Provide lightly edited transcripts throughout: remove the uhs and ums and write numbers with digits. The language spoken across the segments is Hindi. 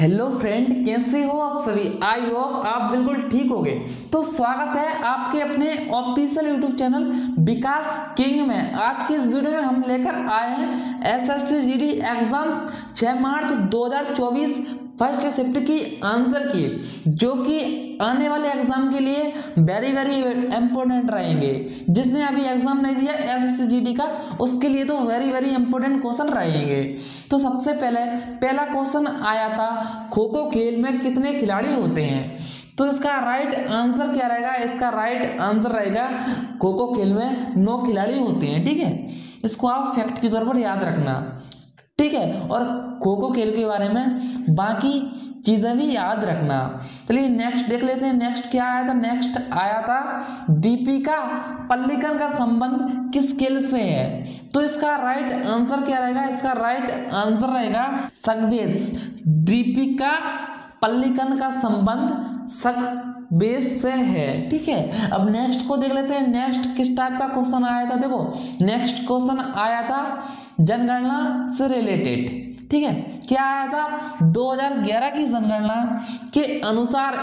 हेलो फ्रेंड, कैसे हो आप सभी। आई होप आप बिल्कुल ठीक होगे। तो स्वागत है आपके अपने official YouTube channel Vikas king में। आज की इस वीडियो में हम लेकर आए हैं SSC GD exam 6 March 2024 first shift की आंसर की, जो कि आने वाले एग्जाम के लिए वेरी इंपॉर्टेंट रहेंगे। जिसने अभी एग्जाम नहीं दिया एसएससी जीडी का, उसके लिए तो वेरी इंपॉर्टेंट क्वेश्चन रहेंगे। तो सबसे पहला क्वेश्चन आया था, खो खो खेल में कितने खिलाड़ी होते हैं। तो इसका राइट आंसर क्या रहेगा। इसका राइट आंसर रहेगा खो खो खेल में 9 खिलाड़ी होते हैं। ठीक है, इसको आप फैक्ट के तौर पर याद रखना। ठीक है, और खो खो खेल के बारे में बाकी चीजें भी याद रखना। चलिए नेक्स्ट देख लेते हैं। नेक्स्ट क्या आया था। नेक्स्ट आया था, दीपिका पल्लिकन का संबंध किस खेल से है। तो इसका राइट आंसर क्या रहेगा। इसका राइट आंसर रहेगा सकबेस। दीपिका पल्लिकन का संबंध सकबेस से है। ठीक है, अब नेक्स्ट को देख लेते हैं। नेक्स्ट किस टाइप का क्वेश्चन आया था। देखो नेक्स्ट क्वेश्चन आया था जनगणना से रिलेटेड। ठीक है, क्या आया था, 2011 की जनगणना के अनुसार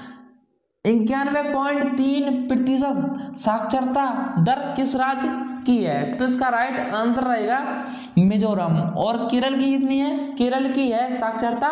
91.3% साक्षरता दर किस राज्य की है। तो इसका राइट आंसर रहेगा मिजोरम। और केरल की कितनी है। केरल की है साक्षरता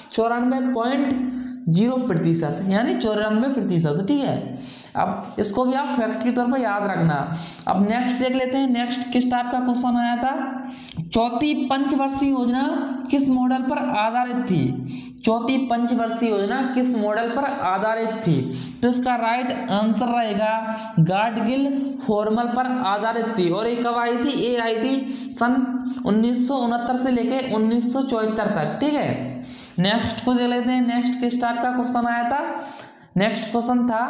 94.0%, यानी 94%। ठीक है, अब इसको भी आप फैक्ट के तौर पर याद रखना। अब नेक्स्ट देख लेते हैं। नेक्स्ट किस टाइप का क्वेश्चन आया था, चौथी पंचवर्षीय योजना किस मॉडल पर आधारित थी। चौथी पंचवर्षीय योजना किस मॉडल पर आधारित थी। तो इसका राइट आंसर रहेगा गाडगिल फॉर्मूला पर आधारित थी। और ये कब आई थी। ये आई थी सन 1969 से लेके 1974 तक। ठीक है, नेक्स्ट को देख लेते हैं। नेक्स्ट किस टाइप का क्वेश्चन आया था। नेक्स्ट क्वेश्चन था,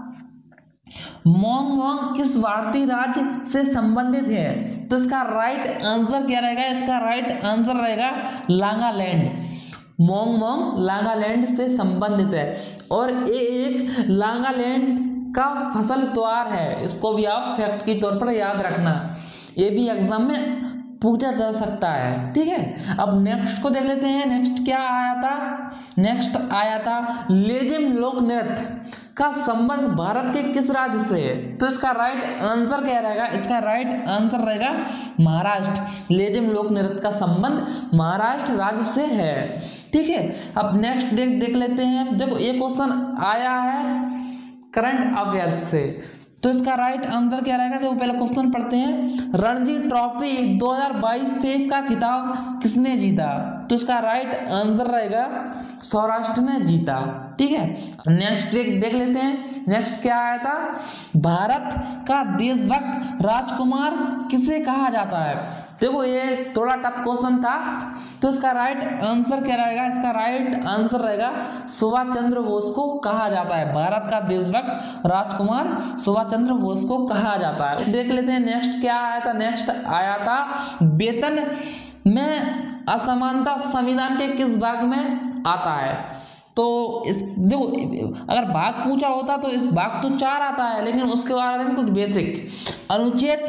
मोंग मोंग किस भारतीय राज्य से संबंधित है। तो इसका राइट आंसर क्या रहेगा। इसका राइट आंसर रहेगा नागालैंड। मोंग मोंग नागालैंड से संबंधित है, और ये एक नागालैंड का फसल त्योहार है। इसको भी आप फैक्ट के तौर पर याद रखना, ये भी एग्जाम में पूछा जा सकता है। ठीक है, अब नेक्स्ट को देख लेते हैं। नेक्स्ट क्या आया था। नेक्स्ट आया था, लेजिम लोक नृत्य का संबंध भारत के किस राज्य से है। तो इसका राइट आंसर क्या रहेगा। इसका राइट आंसर रहेगा महाराष्ट्र। लेजिम लोक नृत्य का संबंध महाराष्ट्र राज्य से है। ठीक है, अब नेक्स्ट देख लेते हैं। देखो ये क्वेश्चन आया है करंट अफेयर्स से। तो इसका राइट आंसर क्या रहेगा। देखो पहले क्वेश्चन पढ़ते हैं, रणजी ट्रॉफी 2022-23 का खिताब किसने जीता। तो इसका राइट आंसर रहेगा सौराष्ट्र ने जीता। ठीक है, नेक्स्ट देख लेते हैं। नेक्स्ट क्या आया था, भारत का देशभक्त राजकुमार किसे कहा जाता है। देखो ये थोड़ा टफ क्वेश्चन था, तो इसका राइट आंसर क्या रहेगा। इसका राइट आंसर रहेगा सुभाष चंद्र बोस को कहा जाता है। भारत का देशभक्त राजकुमार सुभाष चंद्र बोस को कहा जाता है। देख लेते हैं नेक्स्ट क्या आया था। नेक्स्ट आया था, वेतन में असमानता संविधान के किस भाग में आता है। तो इस देखो अगर भाग पूछा होता तो इस भाग तो 4 आता है, लेकिन उसके बारे में कुछ बेसिक, अनुच्छेद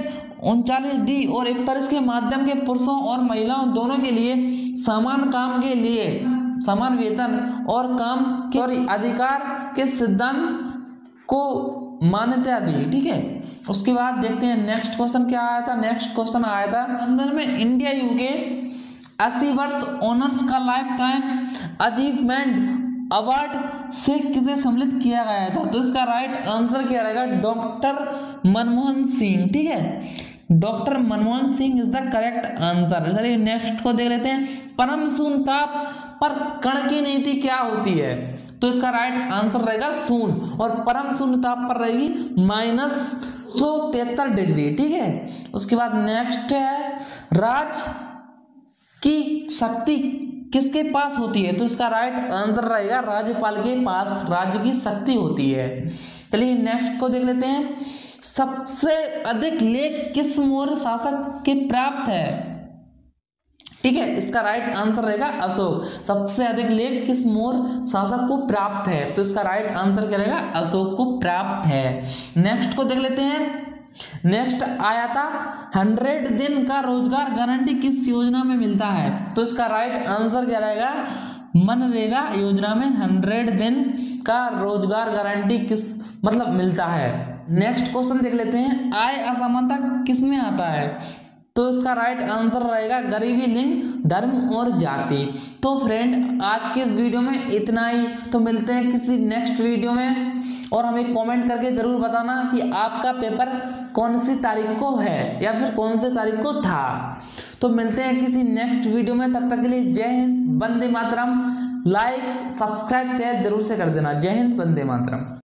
39D और 41 के माध्यम के पुरुषों और महिलाओं दोनों के लिए समान काम के लिए समान वेतन और काम के अधिकार के सिद्धांत को मान्यता दी। ठीक है, उसके बाद देखते हैं नेक्स्ट क्वेश्चन क्या आया था। नेक्स्ट क्वेश्चन आया था, लंदन में इंडिया यूके 80 वर्ष ऑनर्स का लाइफ टाइम अचीवमेंट अवार्ड से किसे सम्मिलित किया गया था। तो इसका राइट आंसर क्या रहेगा, डॉक्टर मनमोहन सिंह। ठीक है, doctor Manmohan Singh is the correct answer. चलिए नेक्स्ट को देख लेते हैं, परम शून्य ताप पर कण की नीति क्या होती है। तो इसका राइट आंसर रहेगा शून्य, और परम शून्य ताप पर रहेगी -173 डिग्री। ठीक है, उसके बाद नेक्स्ट है, राज की शक्ति किसके पास होती है। तो इसका राइट आंसर रहेगा राज्यपाल के पास राज्य की शक्ति होती है। चलिए नेक्स्ट को देख लेते हैं, सबसे अधिक लेख किस मौर्य शासक के प्राप्त है। ठीक है, इसका राइट आंसर रहेगा अशोक। सबसे अधिक लेख किस मौर्य शासक को प्राप्त है। तो इसका राइट आंसर क्या रहेगा, अशोक को प्राप्त है। नेक्स्ट को देख लेते हैं। नेक्स्ट आया था, 100 दिन का रोजगार गारंटी किस योजना में मिलता है। तो इसका राइट आंसर क्या रहेगा, मनरेगा योजना में 100 दिन का रोजगार गारंटी किस मतलब मिलता है। नेक्स्ट क्वेश्चन देख लेते हैं, आय असमानता किस में आता है? तो इसका राइट आंसर रहेगा गरीबी, लिंग, धर्म और जाति। तो फ्रेंड आज के इस वीडियो में इतना ही, तो मिलते हैं किसी नेक्स्ट वीडियो में, और हमें कमेंट करके जरूर बताना कि आपका पेपर कौन सी तारीख को है या फिर कौन से तारीख को था। तो मिलते हैं किसी नेक्स्ट वीडियो में, तब तक के लिए जय हिंद, वंदे मातरम। लाइक सब्सक्राइब शेयर जरूर से कर देना। जय हिंद, वंदे मातरम।